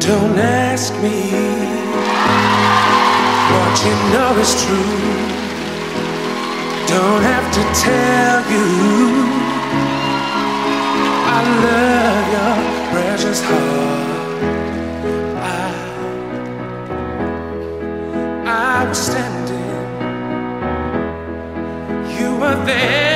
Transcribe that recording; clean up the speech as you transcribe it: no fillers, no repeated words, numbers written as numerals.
Don't ask me what you know is true. Don't have to tell you I love your precious heart. I was standing, you were there.